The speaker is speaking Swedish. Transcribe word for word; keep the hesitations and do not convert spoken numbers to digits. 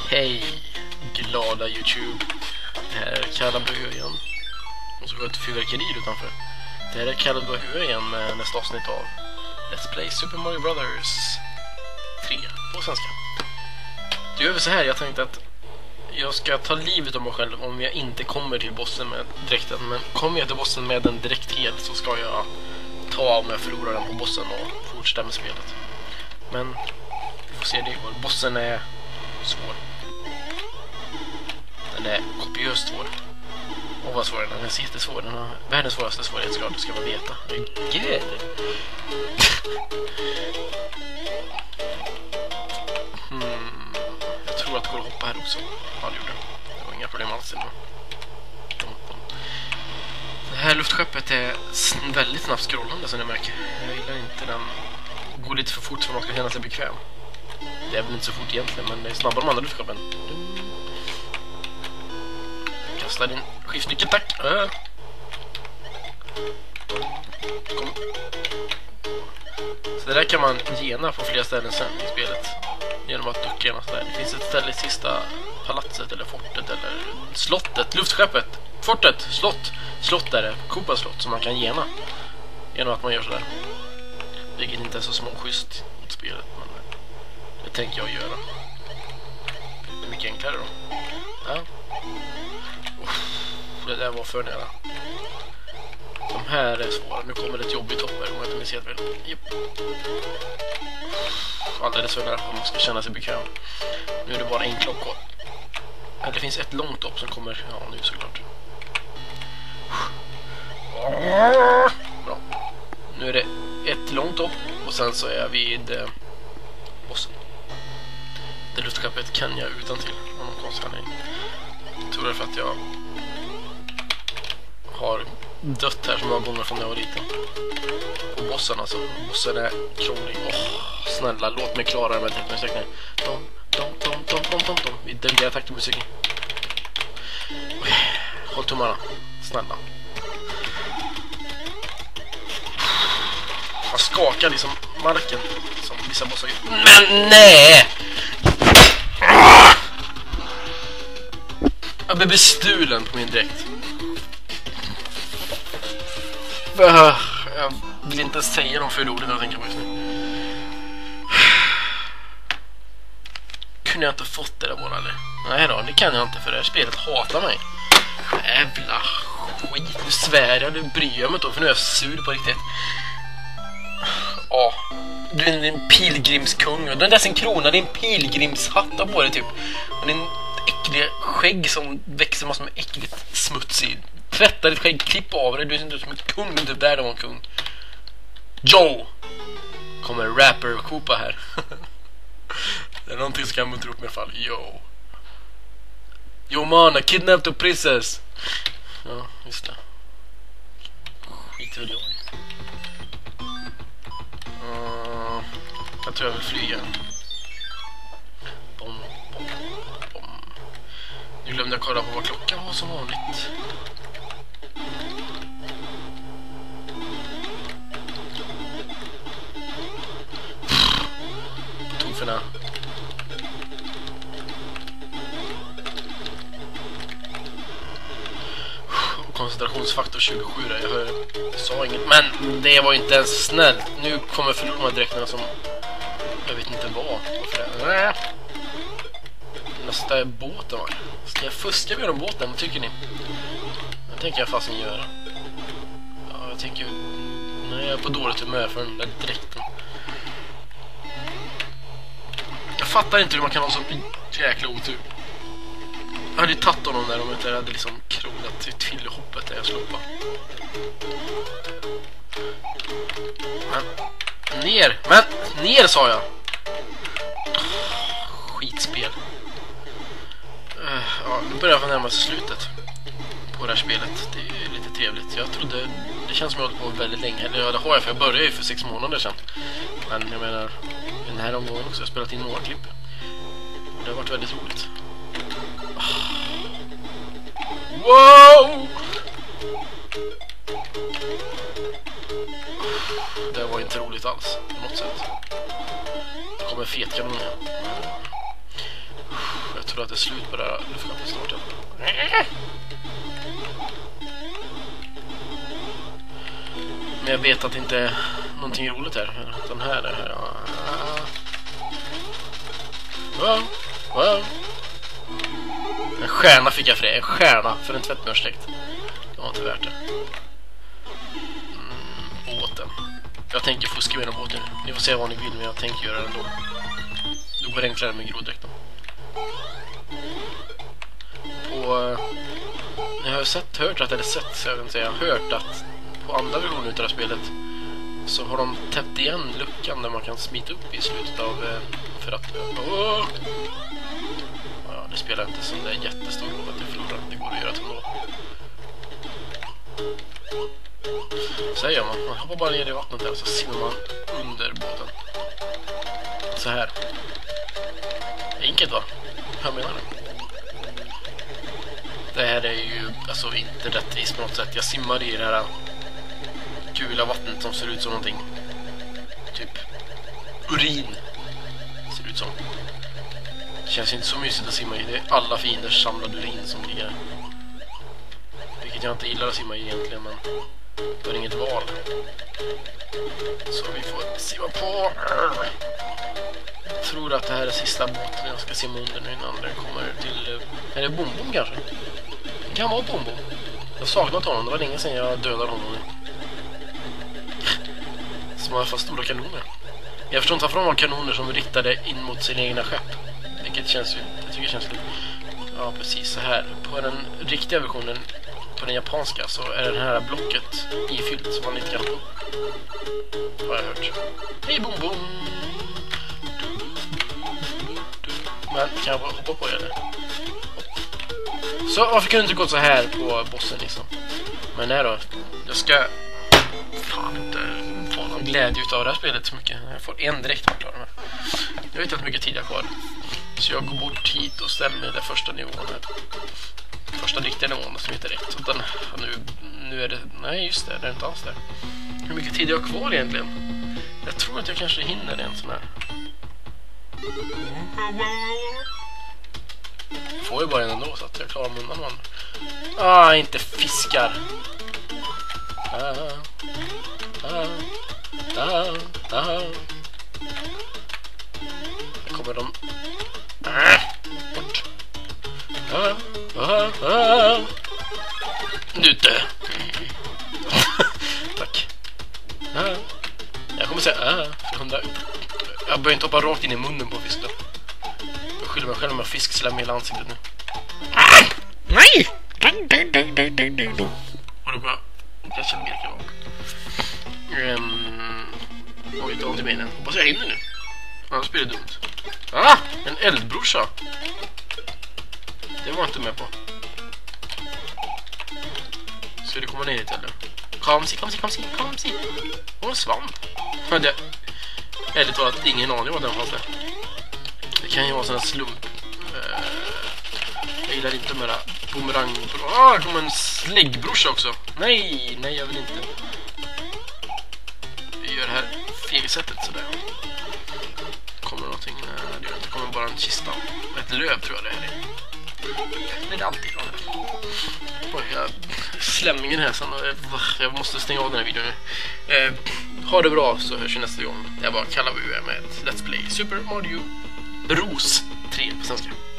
Hej, glada YouTube. Det här är Kallabö igen. Och så går ett fyrverkeri utanför. Det här är Kallabö igen med nästa avsnitt av Let's Play Super Mario Brothers tre på svenska. Det gör vi så här, jag tänkte att jag ska ta livet av mig själv om jag inte kommer till bossen med direkten. Men kommer jag till bossen med den direkt helt så ska jag ta om jag förlorar den på bossen och fortsätta med spelet. Men vi får se det går. Bossen är svår. Den är kopiöst svår. Och vad svår den är. Den är jättesvår. Den har världens svåraste svårighetsgrad, det ska man veta. Gud! hmm. Jag tror att det går att hoppa här också. Ja, det gjorde det. Det var inga problem alls. Det här luftskeppet är väldigt snabbt scrollande som jag märker. Jag gillar inte den. Går lite för fort för man ska känna sig bekväm. Det är väl inte så fort egentligen, men det är snabbare de andra luftskeppen. Kasta din skiftnyckel, tack. Äh. Kom. Så det där kan man gena på flera ställen sen i spelet. Genom att ducka gena sådär. Det finns ett ställe i sista palatset eller fortet eller slottet, luftskeppet. Fortet, slott. Slott är det, Koopa slott som man kan gena. Genom att man gör sådär. Vilket inte är så småschysst mot spelet, men det tänker jag göra. Det är mycket enklare då. Ja. Uff, det där var för nära. De här är svåra. Nu kommer det ett jobbigt hopp här om jag inte minns helt väl. Japp. Alldeles för nära om man ska känna sig bekväm. Nu är det bara en klocka. Ja, det finns ett långt hopp som kommer. Ja, nu såklart. Bra. Nu är det ett långt hopp och sen så är jag vid eh, bossen. Det luftskeppet kan jag utan till av någon konstig anledning. Jag tror det är för att jag har dött här så många gånger från när jag var liten. Och bossen alltså. Bossen är krånglig. Åh, oh, snälla, låt mig klara det med tekniksäkning. Dom, dom, dom, dom, dom, dom, dom. Vi delegerar takt till musiken. Okay. Håll tummarna. Snälla. Han skakar liksom marken som vissa bossar gör. Men nej! Jag blev bestulen på min dräkt. Jag vill inte säga de för orden jag tänker på just nu. Kunde jag inte fått det där bara eller? Nej då, det kan jag inte för det här spelet hatar mig. Jävla skit, nu svär jag, nu bryr jag mig inte för nu är jag sur på riktigt. Ja, du är en pilgrimskung och den där sin krona, det är en pilgrimshatt på det typ. Och det är en äcklig skägg som växer massor med äckligt smutsig. Tvätta ditt skägg, klipp av det, du ser inte ut som ett kung, men typ där det var en kung. Joe! Kommer rapper och Koopa här. Det är någonting som kan muntra upp mig i alla fall. Yo! Yo man, I kidnapped a princess! Ja, just det. Skit i det. Uh, jag tror jag vill flyga. Bom, bom, bom. Nu glömde jag kolla på vad klockan var som vanligt. Tofferna. Koncentrationsfaktor tjugosju där. Jag, hör, jag sa inget. Men det var inte ens snällt. Nu kommer jag förlora de här dräkterna som jag vet inte vad. Nej. Nästa är båten va? Ska jag fuska med de båten? Vad tycker ni? Det tänker jag fastän göra. Ja, jag tänker... Nej, jag är på dåligt humör för den där dräkten. Jag fattar inte hur man kan ha så jäkla otur. Jag hade ju tagit honom där om jag inte hade liksom kronat till tvillhoppet där jag sloppade. Men, ner! Men, ner sa jag! Skitspel. Uh, ja, nu börjar jag närma sig slutet på det här spelet. Det är lite trevligt. Jag trodde, det känns som jag hållit på väldigt länge. Eller ja, det har jag för jag började ju för sex månader sedan. Men jag menar, den här omgången också. Jag har spelat in några klipp. Och det har varit väldigt roligt. Wow! Det var inte roligt alls på något sätt. Det kommer fetkanon igen. Jag tror tror att det är slut på det här luftkappet snart. Men jag vet att det inte är någonting roligt här. Den här är här. Wow, wow. En stjärna fick jag för det. En stjärna för en tvättmjörsläkt. Det var inte värt det. Mm, båten. Jag tänker fuska med den båten. Ni får se vad ni vill, men jag tänker göra det ändå. Då går det enklare med groddräkten. Och jag har sett, hört att, eller sett, så jag vill säga, hört att på andra versioner av det här spelet så har de täppt igen luckan där man kan smita upp i slutet av för att åh! Ja, det spelar inte som det är jättestor roll att det förlorar. Det går att göra till ändå. Så gör man. Man hoppar bara ner i vattnet där och så simmar man under båten. Så här. Enkelt va? Hur menar du? Det här är ju alltså inte rättvist på något sätt. Jag simmar i det här gula vattnet som ser ut som någonting. Typ urin. Ser ut som. Det känns inte så mysigt att simma i. Det är alla fienders samlade urin som ligger här. Vilket jag inte gillar att simma i egentligen, men det är inget val. Så vi får simma på. Jag tror att det här är sista båten jag ska simma under nu innan den kommer till... Är det Bombom kanske? Det kan vara Bombom. Jag har saknat honom, det var länge sedan jag dödade honom. Som har fast stora kanoner. Jag förstår inte varför de har kanoner som riktade in mot sina egna skepp. Vilket känns ju... Jag tycker det känns lite... Ja, precis så här. På den riktiga versionen, på den japanska, så är det här blocket ifyllt som man inte kan... Har jag hört. Hej Bombom! Men kan jag hoppa på det? Så varför kunde det inte gå så här på bossen liksom? Men nej då. Jag ska fan inte få någon glädje utav det här spelet så mycket. Jag får en direkt att klara mig. Jag vet inte hur mycket tid jag har kvar. Så jag går bort hit och ställer mig den första nivån här. Första riktiga nivån som heter rätt. Så den, nu, nu är det... Nej just det, det är inte alls där. Hur mycket tid jag har kvar egentligen? Jag tror att jag kanske hinner en sån här. Får ju bara en ändå så att jag klarar mig undan man. Ah, inte fiskar. Ah, ah, ah, ah. Där kommer de. Ah, bort. Ah, ah, ah. Nu dö. Tack. Ah. Jag kommer säga ah, för jag börjar inte hoppa rakt in i munnen på fisken. Jag skyller mig själv med fiskslem i hela ansiktet nu. Ah! Nej! Och då bara... Jag känner mer kan vara. Um, oj, ta ont i benen. Hoppas jag hinner nu. Annars blir det dumt. Ah! En eldbrorsa. Det var jag inte med på. Ska du komma ner hit eller? Kom si, kom si, kom si, kom si. Åh, en svamp. Men det... Ärligt talat, ingen aning vad den fanns där. Det kan ju vara sån här slump. Uh, jag gillar inte med det här bumerang. Ah, det kommer en släggbrorsa också. Nej, nej jag vill inte. Vi gör det här felsättet sådär. Kommer någonting? Nej, det gör inte. Kommer bara en kista. Ett löv tror jag det är. Det är alltid något. Oj, jag... Slämmingen här sen. Jag måste stänga av den här videon nu. Eh, ha det bra så hörs vi nästa gång. Jag bara kallar vi med Let's Play Super Mario Bros tre på svenska.